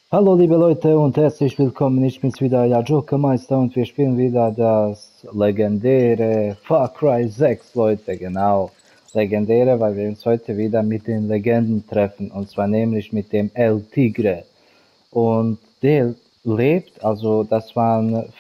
Hallo liebe Leute und herzlich willkommen, ich bin's wieder, ja Jokermeister und wir spielen wieder das legendäre Far Cry 6, Leute, genau. Legendäre, weil wir uns heute wieder mit den Legenden treffen und zwar nämlich mit dem El Tigre. Und der lebt, also das waren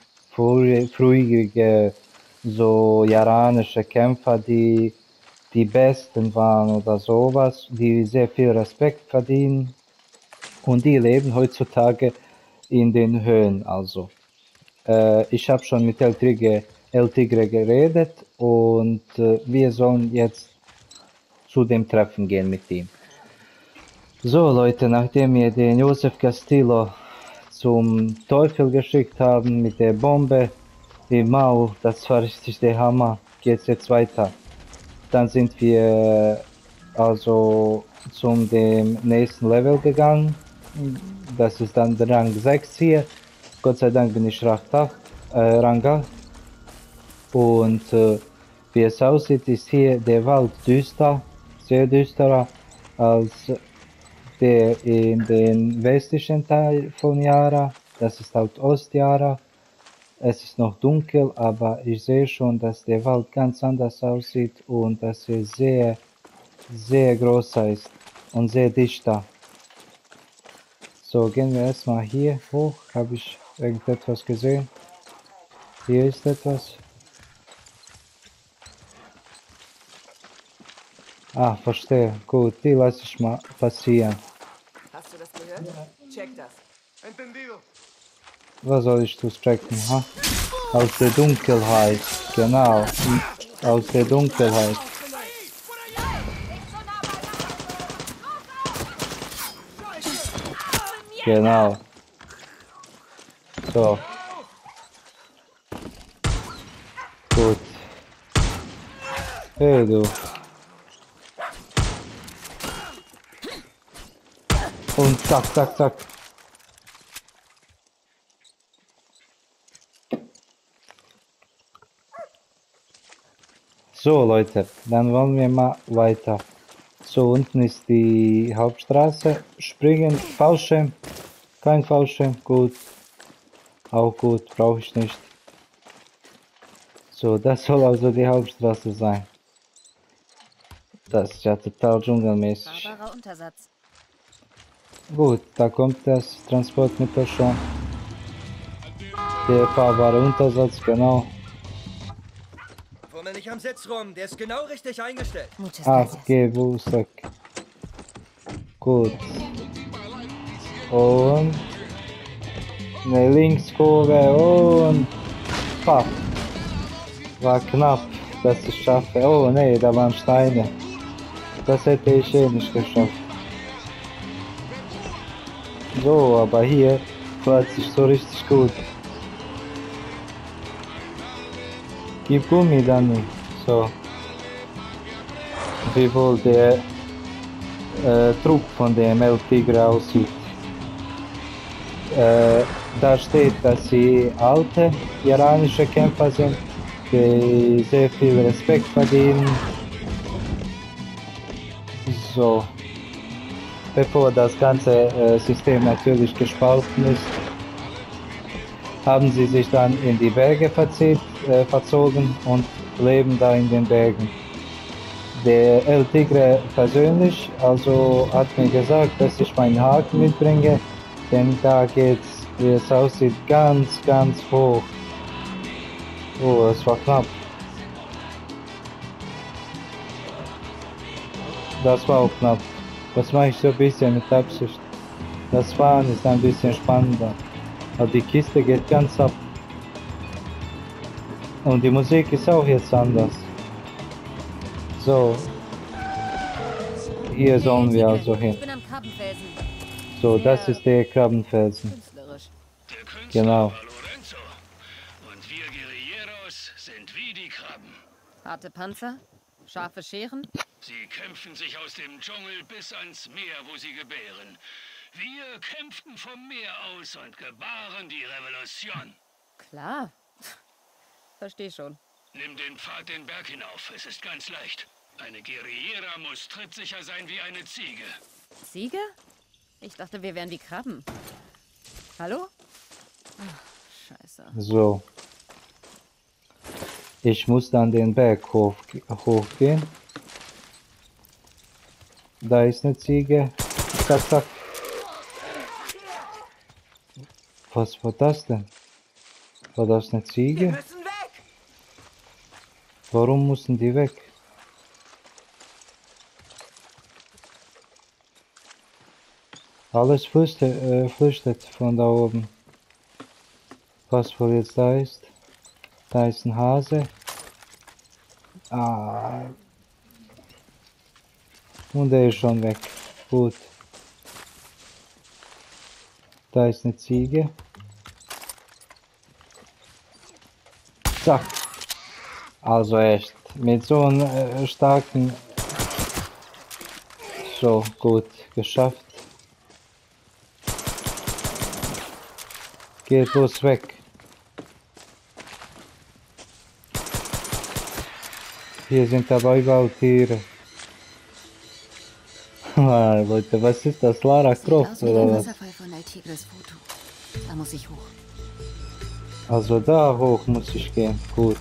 frühere so iranische Kämpfer, die Besten waren oder sowas, die sehr viel Respekt verdienen. Und die leben heutzutage in den Höhen. Also, ich habe schon mit El Tigre geredet und wir sollen jetzt zu dem Treffen gehen mit ihm. So, Leute, nachdem wir den Josef Castillo zum Teufel geschickt haben mit der Bombe im Maul, das war richtig der Hammer, geht's jetzt weiter. Dann sind wir also zum dem nächsten Level gegangen. Das ist dann der Rang 6 hier. Gott sei Dank bin ich Rang 8. Und wie es aussieht, ist hier der Wald düster, sehr düsterer als der in den westlichen Teil von Yara. Das ist halt Ost-Yara. Es ist noch dunkel, aber ich sehe schon, dass der Wald ganz anders aussieht und dass er sehr, sehr groß ist und sehr dichter. So, gehen wir erstmal hier hoch. Habe ich irgendetwas gesehen? Hier ist etwas. Ah, verstehe. Gut, die lasse ich mal passieren. Hast du das gehört? Check das. Entendido. Was soll ich das checken, ha? Aus der Dunkelheit. Genau. Aus der Dunkelheit. Genau. So. Gut. Hey, du. Und zack, zack, zack. So, Leute, dann wollen wir mal weiter. So, unten ist die Hauptstraße. Springen, Fallschirm. Kein Fallschirm, gut. Auch gut, brauche ich nicht. So, das soll also die Hauptstraße sein. Das ist ja total dschungelmäßig. Fahrbarer Untersatz. Gut, da kommt das Transportmittel schon. Der fahrbare Untersatz, genau. Fummel nicht am Sitz rum, der ist genau richtig eingestellt. Muchas Ach, gracias. geh, Wusek. Gut. Und eine Linkskurve und paff. War knapp, dass ich schaffe. Oh nee, da waren Steine. Das hätte ich eh nicht geschafft. So, aber hier fährt sich so richtig gut. Gib Gummi, Danny. So. Wie wohl der Trupp von dem El Tigre aussieht. Da steht, dass sie alte iranische Kämpfer sind, die sehr viel Respekt verdienen. So. Bevor das ganze System natürlich gespalten ist, haben sie sich dann in die Berge verzogen und leben da in den Bergen. Der El Tigre persönlich also hat mir gesagt, dass ich meinen Haken mitbringe, denn da geht's, wie es aussieht, ganz, ganz hoch. Oh, es war knapp. Das war auch knapp. Das mache ich so ein bisschen mit Absicht. Das Fahren ist ein bisschen spannender. Aber die Kiste geht ganz ab. Und die Musik ist auch jetzt anders. So. Hier sollen wir also hin. Ich bin am Krabbenfelsen. So, das ist der Krabbenfelsen. Künstlerisch. Der Künstler Genau. war Lorenzo. Und wir Guerilleros sind wie die Krabben. Harte Panzer? Scharfe Scheren? Sie kämpfen sich aus dem Dschungel bis ans Meer, wo sie gebären. Wir kämpften vom Meer aus und gebaren die Revolution. Klar. Versteh schon. Nimm den Pfad den Berg hinauf. Es ist ganz leicht. Eine Guerillera muss trittsicher sein wie eine Ziege. Ziege? Ich dachte, wir wären wie Krabben. Hallo? Ach, scheiße. So. Ich muss dann den Berg hochgehen. Da ist eine Ziege. Zack, zack. Was war das denn? War das eine Wir Ziege? müssen weg! Warum mussten die weg? Alles flüchtet von da oben. Was wohl jetzt da ist? Da ist ein Hase. Ah. Und der ist schon weg. Gut. Da ist eine Ziege. Zack. Also echt. Mit so einem starken... So, gut. Geschafft. Geht bloß weg. Hier sind aber überall Tiere. Leute, was ist das? Lara Sieht Croft aus wie oder der was? Wasserfall von El Tigres Foto. Da muss ich hoch. Also da hoch muss ich gehen. Gut.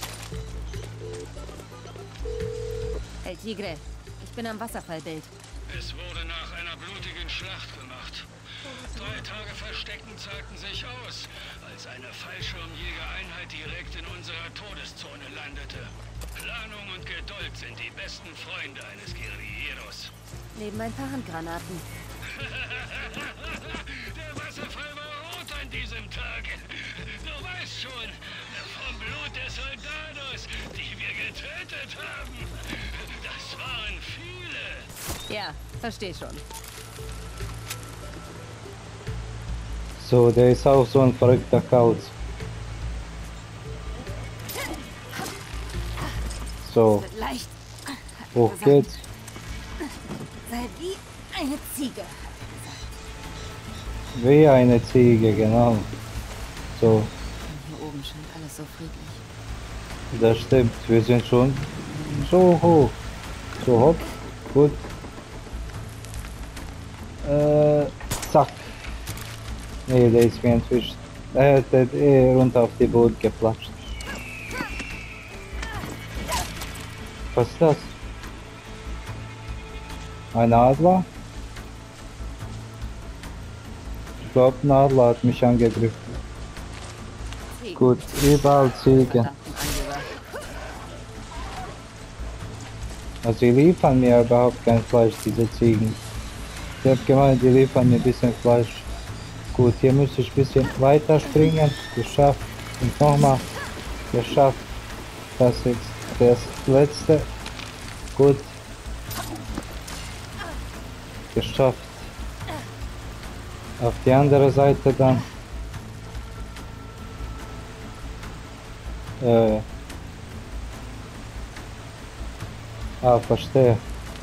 El Tigre, ich bin am Wasserfallbild. Es wurde nach einer blutigen Schlacht gemacht. 3 Tage Verstecken zahlten sich aus, als eine Fallschirmjägereinheit direkt in unserer Todeszone landete. Planung und Geduld sind die besten Freunde eines Guerilleros. Neben ein paar Handgranaten. Der Wasserfall war rot an diesem Tag. Du weißt schon, vom Blut der Soldados, die wir getötet haben. Das waren viele. Ja, versteh schon. So, der ist auch so ein verrückter Kauz. So, Leicht. hoch geht's. Sei wie eine Ziege. Wie eine Ziege, genau. So, Hier oben scheint alles so friedlich. das stimmt. Wir sind schon so hoch. So, hopp. Gut. Zack. Nee, der ist mir entwischt. Er hat runter auf die Boot geplatscht. Was ist das? Ein Adler? Ich glaube, ein Adler hat mich angegriffen. Ziegen. Gut, überall Ziegen. Verdammten Angeber. Also die liefern mir überhaupt kein Fleisch, diese Ziegen. Ich habe gemeint, die liefern mir ein bisschen Fleisch. Gut, hier muss ich ein bisschen weiter springen. Geschafft. Und nochmal. Geschafft. Das ist das letzte. Gut. Geschafft. Auf die andere Seite dann. Verstehe.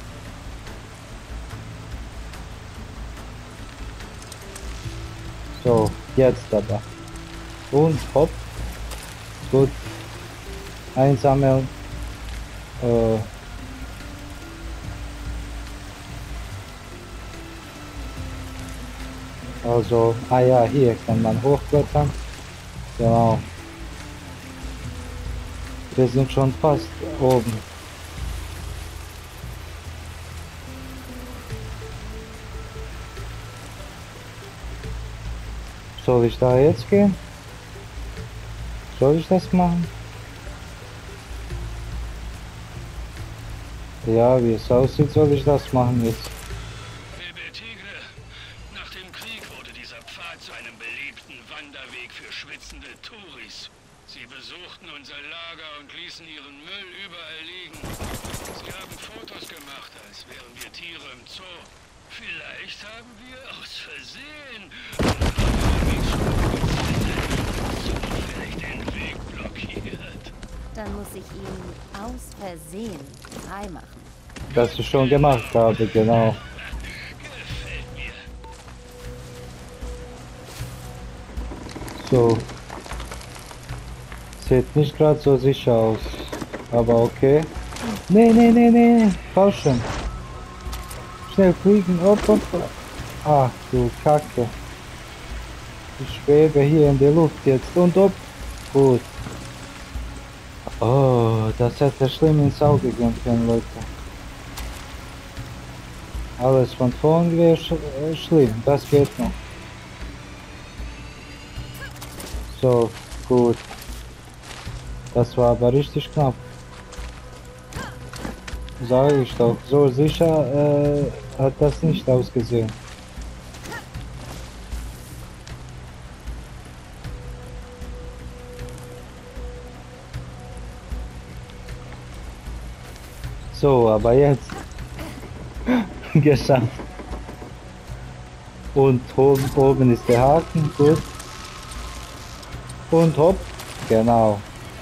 So, jetzt aber. Und hopp. Gut. Einsammeln. Also, ja, hier kann man hochklettern. Genau. Wir sind schon fast oben. Soll ich da jetzt gehen? Soll ich das machen? Ja, wie es aussieht, soll ich das machen jetzt. El Tigre, nach dem Krieg wurde dieser Pfad zu einem beliebten Wanderweg für schwitzende Touris. Sie besuchten unser Lager und ließen ihren Müll überall liegen. Sie haben Fotos gemacht, als wären wir Tiere im Zoo. Vielleicht haben wir aus Versehen zufällig den Weg blockiert. Dann muss ich ihn aus Versehen freimachen. Das ich schon gemacht habe, genau. Gefällt mir. So. Sieht nicht gerade so sicher aus. Aber okay. Nee. Fallschirm. Schnell fliegen. Hopp. Ach du Kacke. Ich schwebe hier in der Luft jetzt und ob. Gut. Oh, das hätte schlimm ins Auge gehen können, Leute. Alles von vorn wäre schlimm, das geht noch. So, gut. Das war aber richtig knapp. Sage ich doch, so sicher hat das nicht ausgesehen. So, aber jetzt geschafft. Und oben ist der Haken, gut. Und hopp, genau.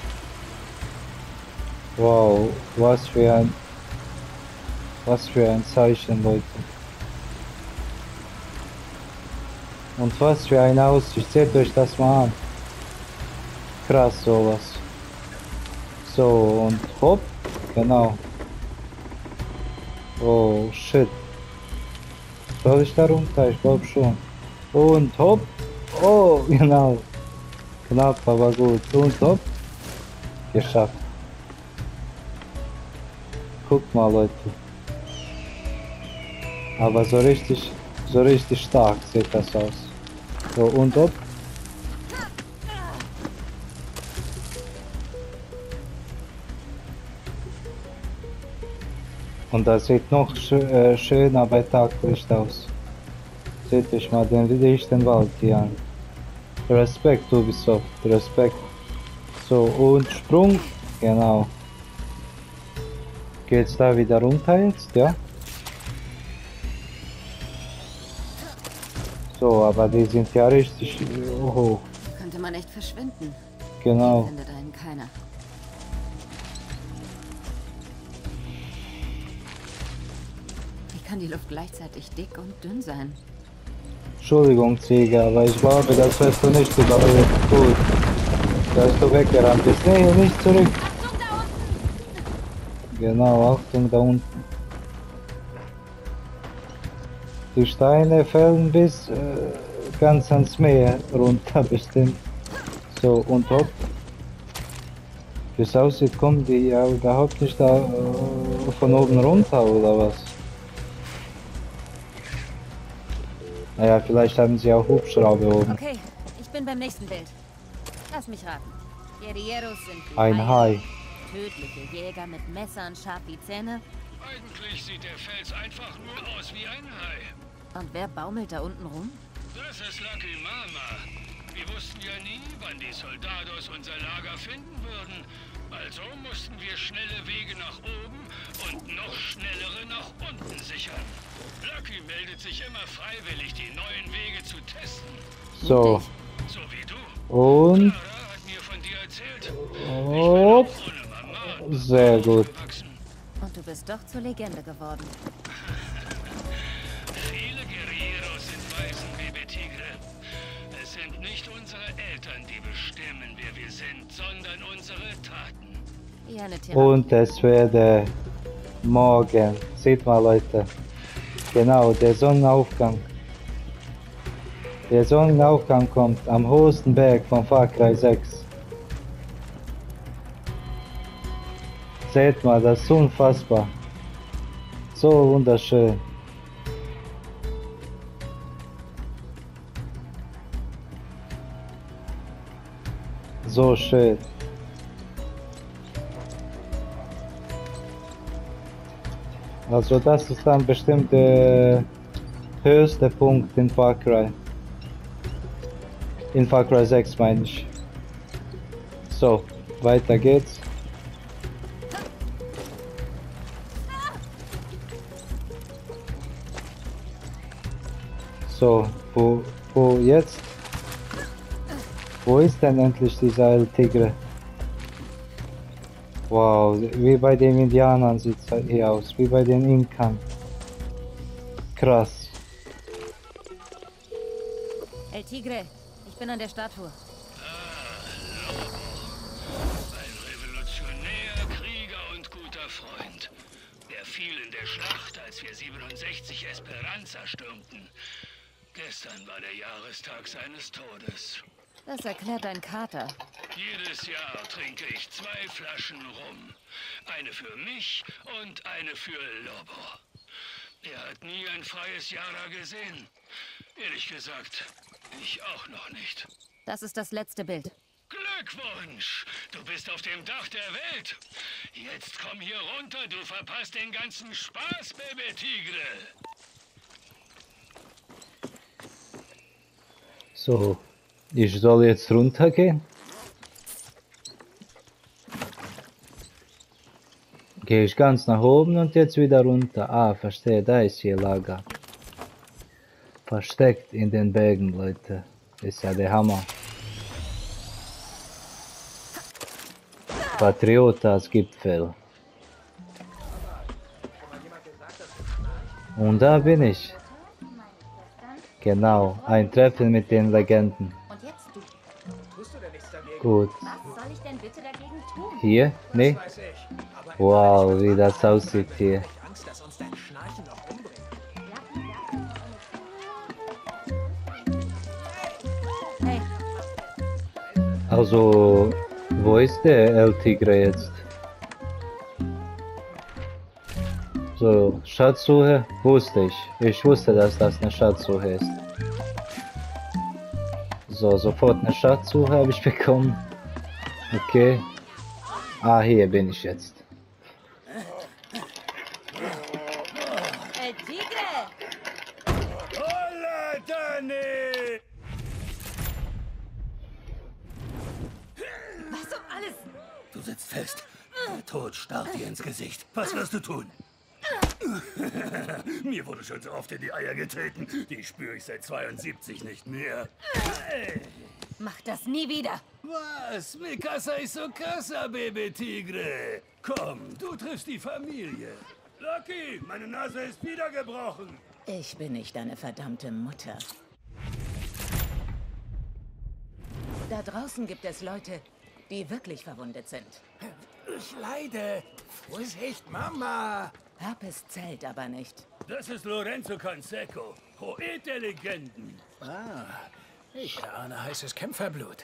Wow, was für ein Zeichen, Leute. Und was für eine Aussicht, seht euch das mal an. Krass sowas. So, und hopp, genau. Oh, shit. Soll ich da runter? Ich glaube schon. Und hopp. Oh, genau. Knapp, aber gut. Und hopp. Geschafft. Guck mal, Leute. Aber so richtig stark sieht das aus. So, und hopp. Und das sieht noch schöner bei Taglicht aus. Seht euch mal den dichten Wald hier an. Respekt, Ubisoft, Respekt. So, und Sprung, genau. Geht's da wieder runter jetzt, ja? So, aber die sind ja richtig hoch. Könnte man echt verschwinden. Genau. Hier findet einen keiner. Wie kann die Luft gleichzeitig dick und dünn sein? Entschuldigung, Ziege, aber ich glaube, das wirst du nicht überleben. Gut. Da du weggerannt bist. Nee, nicht zurück. Achtung, da unten! Genau, Achtung da unten. Die Steine fallen bis ganz ans Meer runter bestimmt. So, und hopp. Wie es aussieht, kommen die ja überhaupt nicht da von oben runter, oder was? Naja, vielleicht haben sie auch Hubschrauber oben. Okay, ich bin beim nächsten Bild. Lass mich raten. Guerilleros sind wie Ein Hai. Tödliche Jäger mit Messern, scharf wie Zähne. Eigentlich sieht der Fels einfach nur aus wie ein Hai. Und wer baumelt da unten rum? Das ist Lucky Mama. Wir wussten ja nie, wann die Soldados unser Lager finden würden. Also mussten wir schnelle Wege nach oben und noch schnellere nach unten sichern. Lucky meldet sich immer freiwillig, die neuen Wege zu testen. So, So wie du. und Clara hat mir von dir erzählt. hopp. Ich bin auch ohne Mama Sehr gut. aufgewachsen. Und du bist doch zur Legende geworden. Viele Guerilleros sind Waisen, Bebe Tigre. Es sind nicht unsere Eltern, die bestimmen, wer wir sind, sondern unsere Taten. Wie eine Therapie. Und es werde morgen. Seht mal, Leute. Genau, der Sonnenaufgang. Der Sonnenaufgang kommt am höchsten Berg von Far Cry 6. Seht mal, das ist unfassbar. So wunderschön. So schön. Also das ist dann bestimmt der höchste Punkt in Far Cry. In Far Cry 6 meine ich. So, weiter geht's. So, wo jetzt? Wo ist denn endlich dieser El Tigre? Wow, wie bei den Indianern sieht es hier aus, wie bei den Inkern. Krass. El Tigre, ich bin an der Statue. Ein Revolutionär, Krieger und guter Freund. Er fiel in der Schlacht, als wir 67 Esperanza stürmten. Gestern war der Jahrestag seines Todes. Das erklärt dein Kater. Jedes Jahr trinke ich 2 Flaschen Rum. Eine für mich und eine für Lobo. Er hat nie ein freies Jahr da gesehen. Ehrlich gesagt, ich auch noch nicht. Das ist das letzte Bild. Glückwunsch! Du bist auf dem Dach der Welt. Jetzt komm hier runter, du verpasst den ganzen Spaß, Baby Tigre. So, ich soll jetzt runtergehen. Gehe ich ganz nach oben und jetzt wieder runter. Ah, verstehe, da ist hier Lager. Versteckt in den Bergen, Leute. Ist ja der Hammer. Patriotas Gipfel. Und da bin ich. Genau, ein Treffen mit den Legenden. Und jetzt du. Gut. Was soll ich denn bitte dagegen tun? Hier? Nee? Wow, wie das aussieht hier. Angst, dass uns dein Schnarchen noch umbringt. Hey, Also, wo ist der El Tigre jetzt? So, Schatzsuche wusste ich. Ich wusste, dass das eine Schatzsuche ist. So, sofort eine Schatzsuche habe ich bekommen. Okay. Ah, hier bin ich jetzt. El Tigre! Holla, Danny! Was um alles? Du sitzt fest. Der Tod starrt dir ins Gesicht. Was wirst du tun? Mir wurde schon so oft in die Eier getreten. Die spüre ich seit 72 nicht mehr. Mach das nie wieder. Was? Mi casa y su casa, Baby Tigre. Komm, du triffst die Familie. Lucky, meine Nase ist wieder gebrochen. Ich bin nicht deine verdammte Mutter. Da draußen gibt es Leute, die wirklich verwundet sind. Ich leide. Vorsicht, Mama. Herpes zählt aber nicht. Das ist Lorenzo Canseco, Poet der Legenden. Ich ahne heißes Kämpferblut.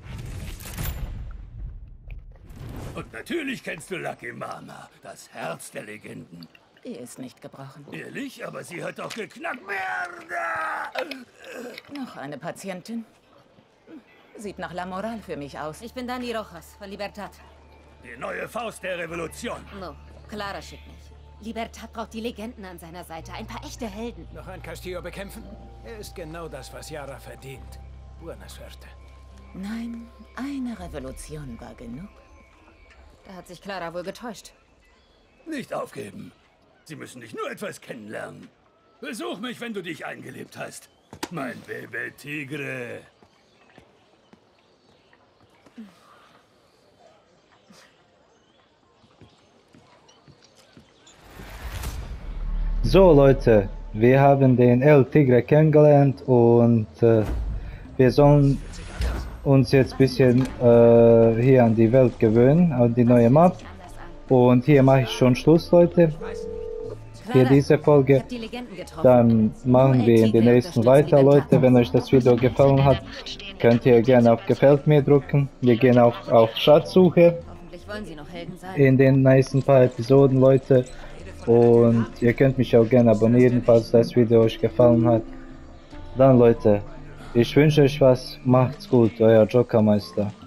Und natürlich kennst du Lucky Mama, das Herz der Legenden. Die ist nicht gebrochen. Ehrlich, aber sie hat doch geknackt. Merda! Noch eine Patientin? Sieht nach La Moral für mich aus. Ich bin Dani Rojas von Libertad. Die neue Faust der Revolution. No, Clara schickt mich. Libertad braucht die Legenden an seiner Seite, ein paar echte Helden. Noch ein Castillo bekämpfen? Er ist genau das, was Yara verdient. Buena suerte. Nein, eine Revolution war genug. Da hat sich Clara wohl getäuscht. Nicht aufgeben. Sie müssen dich nur etwas kennenlernen. Besuch mich, wenn du dich eingelebt hast. Mein Baby Tigre. So Leute, wir haben den El Tigre kennengelernt und wir sollen uns jetzt ein bisschen hier an die Welt gewöhnen, an die neue Map. Und hier mache ich schon Schluss, Leute. Hier diese Folge. Dann machen wir in den nächsten weiter, Leute. Wenn euch das Video gefallen hat, könnt ihr gerne auf Gefällt mir drücken. Wir gehen auch auf Schatzsuche Hoffentlich wollen sie noch Helden sein. in den nächsten paar Episoden, Leute. Und ihr könnt mich auch gerne abonnieren, falls das Video euch gefallen hat. Dann, Leute, ich wünsche euch was. Macht's gut, euer Jokermeister.